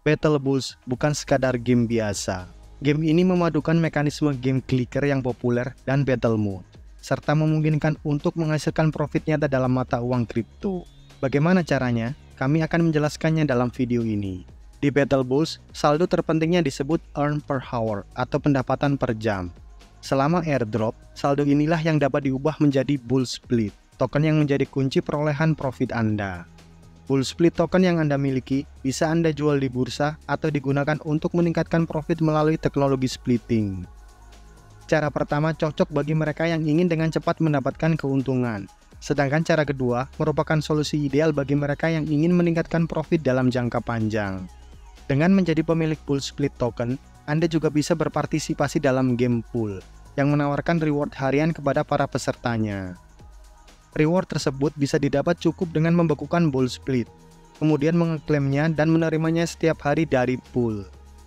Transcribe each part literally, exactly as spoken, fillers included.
Battle Bulls bukan sekadar game biasa. Game ini memadukan mekanisme game clicker yang populer dan battle mode, serta memungkinkan untuk menghasilkan profit nyata dalam mata uang kripto. Bagaimana caranya? Kami akan menjelaskannya dalam video ini. Di Battle Bulls, saldo terpentingnya disebut earn per hour atau pendapatan per jam. Selama airdrop, saldo inilah yang dapat diubah menjadi Bull Split, token yang menjadi kunci perolehan profit Anda. Bull Split token yang Anda miliki bisa Anda jual di bursa atau digunakan untuk meningkatkan profit melalui teknologi splitting. Cara pertama cocok bagi mereka yang ingin dengan cepat mendapatkan keuntungan, sedangkan cara kedua merupakan solusi ideal bagi mereka yang ingin meningkatkan profit dalam jangka panjang. Dengan menjadi pemilik Bull Split token, Anda juga bisa berpartisipasi dalam game pool yang menawarkan reward harian kepada para pesertanya. Reward tersebut bisa didapat cukup dengan membekukan Bull Split, kemudian mengeklaimnya dan menerimanya setiap hari dari pool.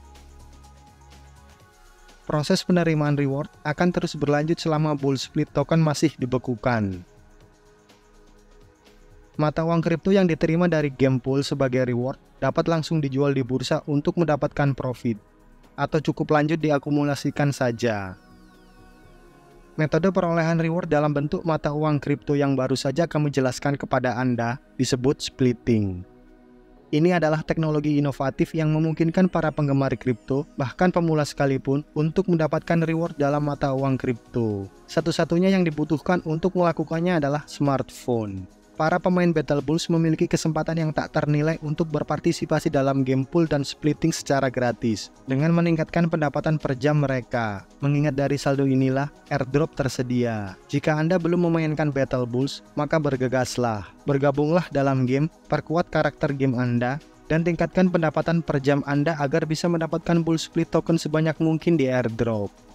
Proses penerimaan reward akan terus berlanjut selama Bull Split token masih dibekukan. Mata uang kripto yang diterima dari game pool sebagai reward dapat langsung dijual di bursa untuk mendapatkan profit, atau cukup lanjut diakumulasikan saja. Metode perolehan reward dalam bentuk mata uang kripto yang baru saja kami jelaskan kepada Anda disebut splitting. Ini adalah teknologi inovatif yang memungkinkan para penggemar kripto, bahkan pemula sekalipun, untuk mendapatkan reward dalam mata uang kripto. Satu-satunya yang dibutuhkan untuk melakukannya adalah smartphone. Para pemain Battle Bulls memiliki kesempatan yang tak ternilai untuk berpartisipasi dalam game pool dan splitting secara gratis, dengan meningkatkan pendapatan per jam mereka. Mengingat dari saldo inilah, airdrop tersedia. Jika Anda belum memainkan Battle Bulls, maka bergegaslah. Bergabunglah dalam game, perkuat karakter game Anda, dan tingkatkan pendapatan per jam Anda agar bisa mendapatkan Bull Split token sebanyak mungkin di airdrop.